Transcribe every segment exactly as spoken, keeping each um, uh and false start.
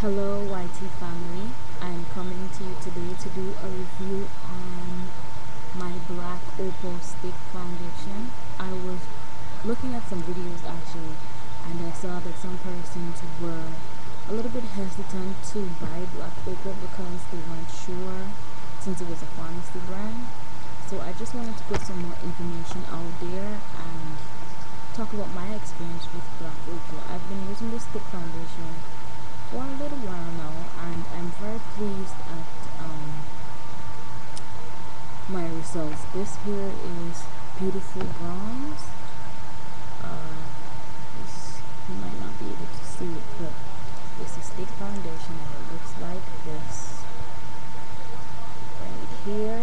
Hello Y T family, I'm coming to you today to do a review on my black opal stick foundation. I was looking at some videos actually, and I saw that some persons were a little bit hesitant to buy black opal because they weren't sure since it was a pharmacy brand. So I just wanted to put some more information out there and talk about my experience with black opal. I've been using this stick foundation for a little while now, and I'm very pleased at um, my results. This here is beautiful bronze. Uh, this, you might not be able to see it, but it's a stick foundation and it looks like this right here.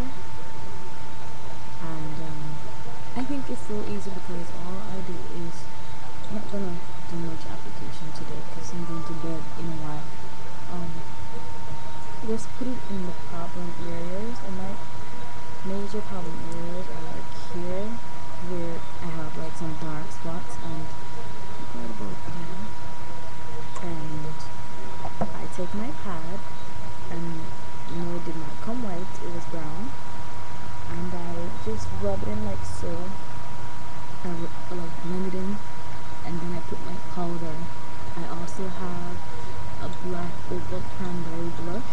And um, I think it's so easy because all I do is, I'm not gonna do much application today because I'm going to bed in a while. Um, just put it in the problem areas, and my major problem areas are like here where I have like some dark spots, and right about there. And I take my pad, and you know it did not come white, it was brown, and I just rub it in like so. I, I like blend it in, and then I put my powder. I also have a black opal cranberry blush.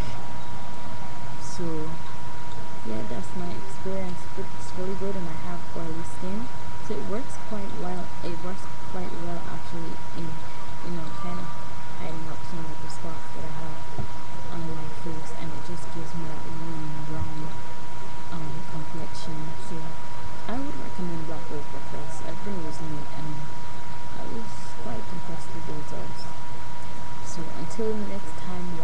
So yeah, that's my experience. It's really good, and I have oily skin, so it works quite well. It works quite well actually in, you know, kind of hiding up some of the spots that I have on my face, and it just gives me that warm brown um, complexion. So I would recommend black opal because I've been using it and I was quite impressed with the results. So until next time,